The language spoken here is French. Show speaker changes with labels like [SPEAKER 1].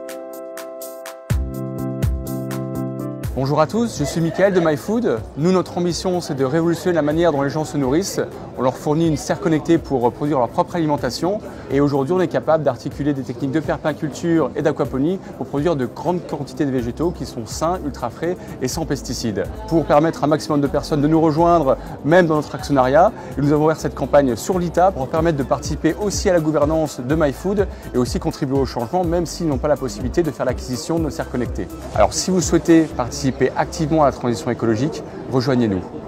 [SPEAKER 1] Bonjour à tous, je suis Mickaël de MyFood. Nous, notre ambition, c'est de révolutionner la manière dont les gens se nourrissent. On leur fournit une serre connectée pour produire leur propre alimentation. Et aujourd'hui, on est capable d'articuler des techniques de permaculture et d'aquaponie pour produire de grandes quantités de végétaux qui sont sains, ultra frais et sans pesticides. Pour permettre à un maximum de personnes de nous rejoindre, même dans notre actionnariat, nous avons ouvert cette campagne sur l'ITA pour permettre de participer aussi à la gouvernance de MyFood et aussi contribuer au changement, même s'ils n'ont pas la possibilité de faire l'acquisition de nos serres connectées. Alors, si vous souhaitez participer activement à la transition écologique, rejoignez-nous.